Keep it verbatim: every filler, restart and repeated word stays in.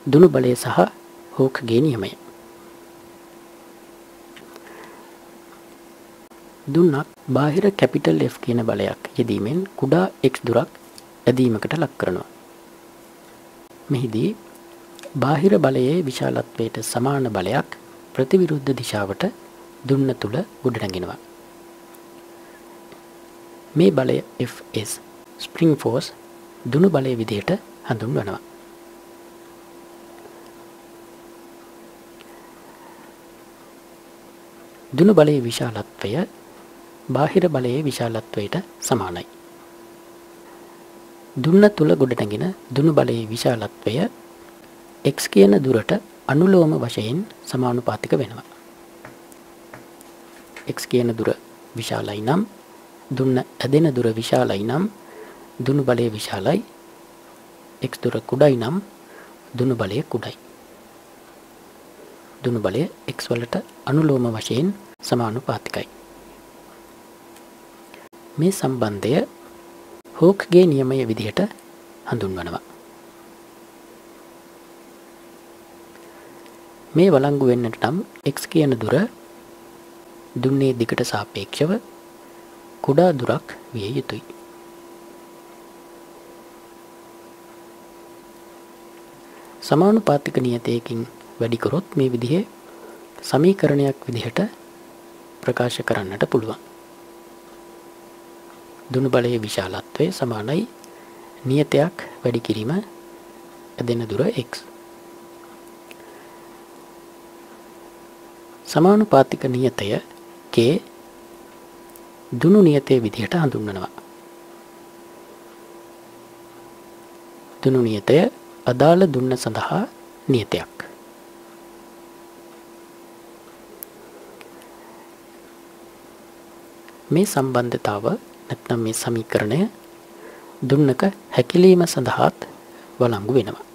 දුනු බලය සහ හෝක්ගේ නියමය. දුන්නක් බාහිර කැපිටල් F කියන බලයක් යෙදීමෙන් කුඩා x දුරක් ඇදීමකට ලක් කරනවා. මෙහිදී බාහිර බලයේ විශාලත්වයට සමාන බලයක් ප්‍රතිවිරුද්ධ දිශාවට දුන්න තුල ගොඩනගෙනවා. මේ බලය Fs ස්ප්‍රිං ෆෝස් දුනු බලය විදිහට හඳුන්වනවා. දුනු බලයේ විශාලත්වය බාහිර බලයේ විශාලත්වයට සමානයි. දුන්න තුල ගොඩනගෙන දුනු බලයේ විශාලත්වය x කියන දුරට අනුලෝම වශයෙන් සමානුපාතික වෙනවා. x කියන දුර විශාලයි නම් දුන්න ඇදෙන දුර විශාලයි නම් දුනු බලය විශාලයි. x දුර කුඩයි නම් දුනු බලය කුඩයි. දුනු බලය x වලට අනුලෝම වශයෙන් සමානුපාතිකයි. මේ සම්බන්ධය හෝක්ගේ නියමය විදිහට හඳුන්වනවා. මේ වළංගු වෙන්නට නම් x කියන දුර දුන්නේ දිගට සාපේක්ෂව කුඩා දුරක් විය යුතුයි. සමානුපාතික නියතයකින් වැඩි කරොත් මේ විදිහේ සමීකරණයක් විදිහට ප්‍රකාශ කරන්නට පුළුවන්. දුනු බලයේ විශාලත්වය සමානයි නියතයක් වැඩි කිරීම ඇදෙන දුර x. සමානුපාතික නියතය k දුනු නියතයේ විදිහට හඳුන්වනවා. දුනු නියතය අදාළ දුන්න සඳහා නියතයක්. මේ සම්බන්ධතාව නැත්නම් මේ සමීකරණය දුන්නක හැකිලීම සඳහාත් වළංගු වෙනවා.